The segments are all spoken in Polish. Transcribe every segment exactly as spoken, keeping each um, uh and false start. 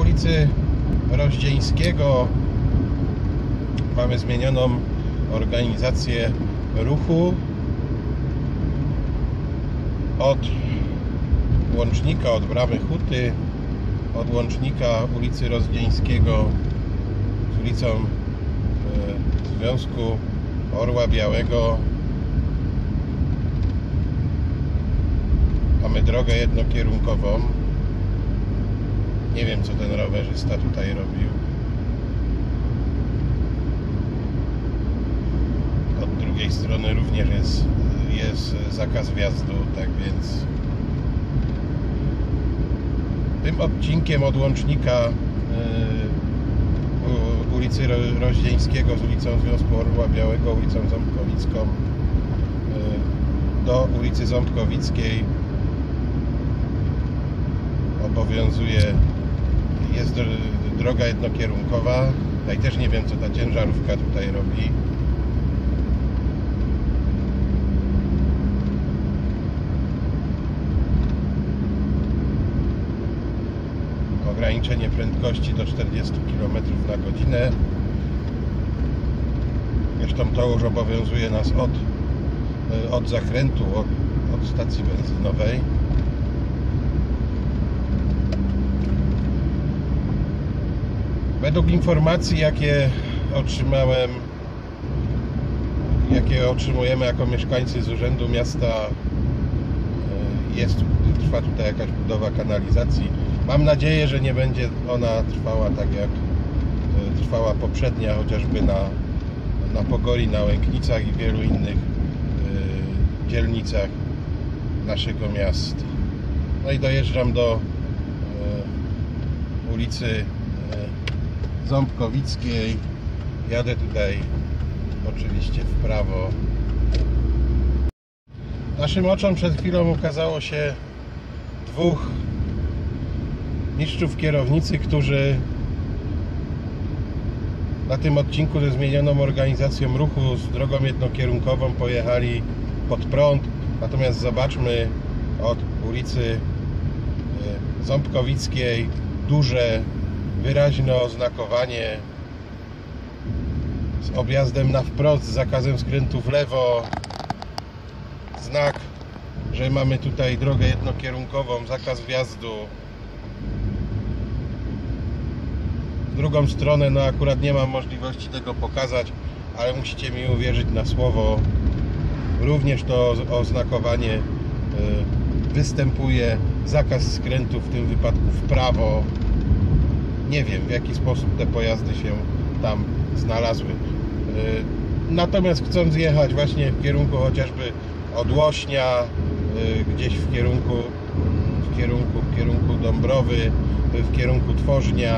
ulicy Rozdzieńskiego mamy zmienioną organizację ruchu. Od łącznika, od Bramy Huty, od łącznika ulicy Rozdzieńskiego z ulicą Związku Orła Białego mamy drogę jednokierunkową. Nie wiem, co ten rowerzysta tutaj robił. Od drugiej strony również jest, jest zakaz wjazdu, tak więc tym odcinkiem od łącznika yy, ulicy Rozdzieńskiego z ulicą Związku Orła Białego, ulicą Ząbkowicką yy, do ulicy Ząbkowickiej obowiązuje, jest droga jednokierunkowa. Tutaj też nie wiem, co ta ciężarówka tutaj robi. Ograniczenie prędkości do czterdziestu kilometrów na godzinę. Zresztą to już obowiązuje nas od, od zakrętu, od, od stacji benzynowej. Według informacji, jakie otrzymałem, jakie otrzymujemy jako mieszkańcy z Urzędu Miasta, jest, trwa tutaj jakaś budowa kanalizacji. Mam nadzieję, że nie będzie ona trwała tak jak trwała poprzednia, chociażby na, na Pogori, na Łęknicach i wielu innych y, dzielnicach naszego miasta. No i dojeżdżam do y, ulicy y, Ząbkowickiej. Jadę tutaj oczywiście w prawo. Naszym oczom przed chwilą ukazało się dwóch mistrzów kierownicy, którzy na tym odcinku ze zmienioną organizacją ruchu z drogą jednokierunkową pojechali pod prąd. Natomiast zobaczmy, od ulicy Ząbkowickiej duże, wyraźne oznakowanie z objazdem na wprost, z zakazem skrętu w lewo, znak, że mamy tutaj drogę jednokierunkową, zakaz wjazdu. W drugą stronę, no akurat nie mam możliwości tego pokazać, ale musicie mi uwierzyć na słowo, również to oznakowanie występuje, zakaz skrętu w tym wypadku w prawo. Nie wiem, w jaki sposób te pojazdy się tam znalazły. Natomiast chcąc jechać właśnie w kierunku chociażby od Łośnia, gdzieś w kierunku w kierunku, w kierunku Dąbrowy, w kierunku Tworznia,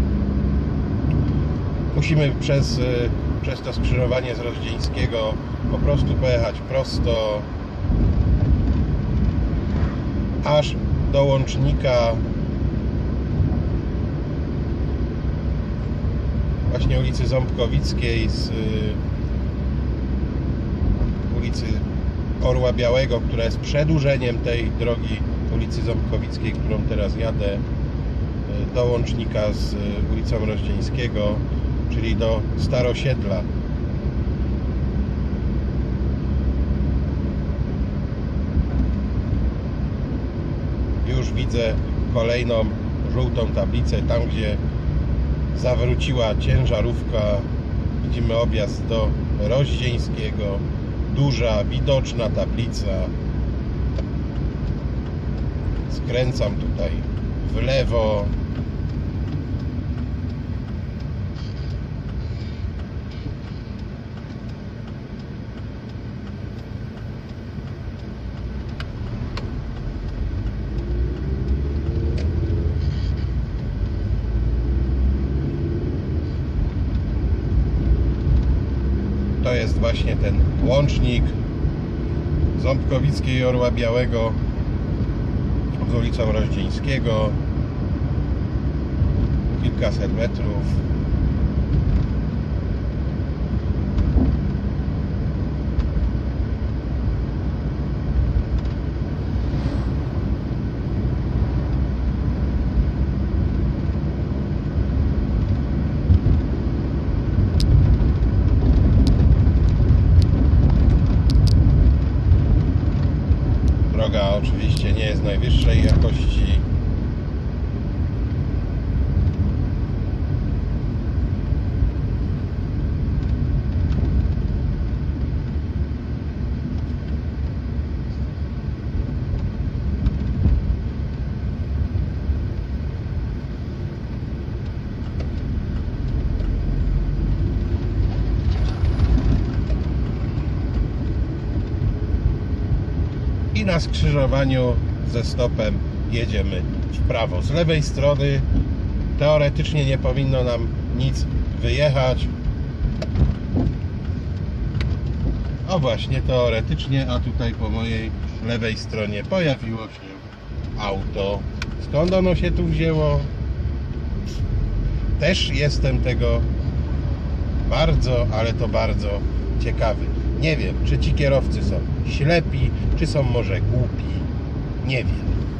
musimy przez, przez to skrzyżowanie z Rozdzieńskiego po prostu pojechać prosto aż do łącznika właśnie ulicy Ząbkowickiej z ulicy Orła Białego, która jest przedłużeniem tej drogi ulicy Ząbkowickiej, którą teraz jadę, do łącznika z ulicą Rozdzieńskiego, czyli do Starosiedla. Już widzę kolejną żółtą tablicę, tam gdzie zawróciła ciężarówka. Widzimy objazd do Rozdzieńskiego, duża, widoczna tablica. Skręcam tutaj w lewo. To jest właśnie ten łącznik Ząbkowickiej i Orła Białego z ulicą Rozdzieńskiego. Kilkaset metrów. Droga oczywiście nie jest najwyższej jakości. I na skrzyżowaniu ze stopem jedziemy w prawo. Z lewej strony teoretycznie nie powinno nam nic wyjechać. O właśnie, teoretycznie, a tutaj po mojej lewej stronie pojawiło się auto. Skąd ono się tu wzięło? Też jestem tego bardzo, ale to bardzo ciekawy. Nie wiem, czy ci kierowcy są ślepi, czy są może głupi. Nie wiem.